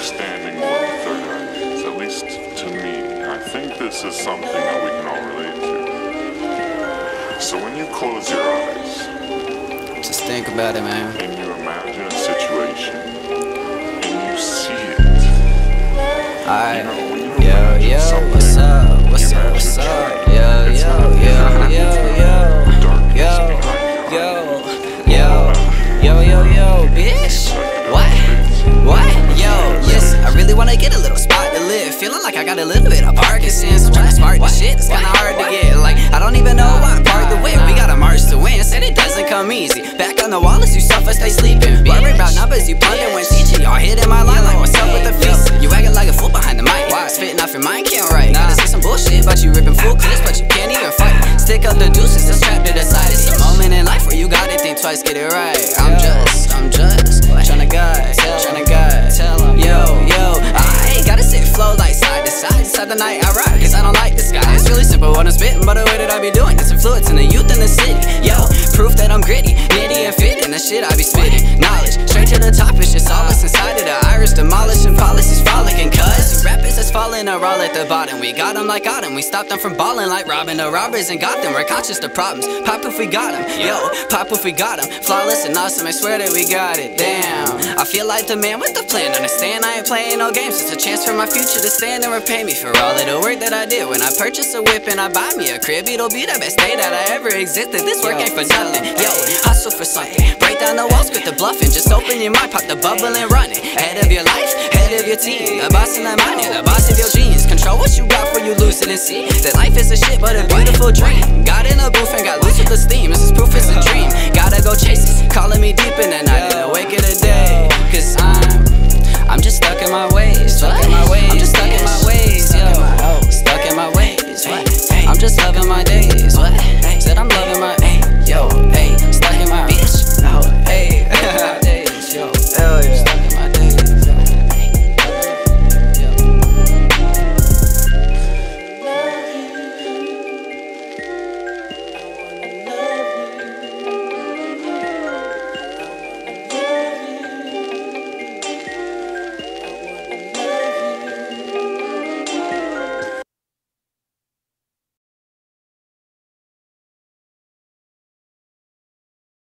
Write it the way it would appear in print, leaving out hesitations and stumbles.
understanding what the third eye means, at least to me. I think this is something that we can all relate to. So when you close your eyes, just think about it, man, and you imagine a situation, and you see it. alright, You know, yo, what's up, what's up, what's up, yo, bitch, what, yo, listen, I really wanna get a little spot to live, feeling like I got a little bit of Parkinson's, I'm trying to spark this shit, it's kinda hard to get, like, I don't even know why I parked the whip, we gotta march to win, said it doesn't come easy, back on the wall as you suffer, stay sleeping, worry about numbers, you plunder when teaching, y'all hitting my line like what's up with the feast, you acting like a fool behind the mic, spitting off your mind, can't write, gotta say some bullshit, but you ripping full clips, but you can't even fight, stick up the deuces, it's trapped to the side, it's a moment in life where you gotta think twice, get it right, I'm just tryna guide, yo, I gotta sit flow like side to side, inside the night I ride, cause I don't like this guy, it's really simple what I'm spitting, but the way that I be doing, it's influencing the youth in the city, yo, proof that I'm gritty, nitty and fit in the shit I be spitting, knowledge, straight to the top, it's just all that's inside of the iris, demolishing policies, frolicking, cuz rappers that's falling are all at the bottom, we got them like Autumn, we stopped them from balling like robbing the robbers and got them, we're conscious of problems, pop if we got them, yo, pop if we got them, flawless and awesome, I swear that we got it, damn, I feel like the man with the plan, understand I ain't playing no games, it's a chance for my future to stand and repay me for all of the work that I did, when I purchase a whip and I buy me a crib, it'll be the best day that I ever existed, this work ain't for nothing, yo, hustle for something, break down the walls, quit the bluffing, just open your mind, pop the bubble and run it, head of your life, head of your team, the boss in that mind, the boss of your genes, control what you got for you lose it and see, that life is a shit but a beautiful dream, got in a booth and got loose with the steam, this is proof it's a dream, gotta go chase it, calling me deep in the night and awake in the day, cause I'm just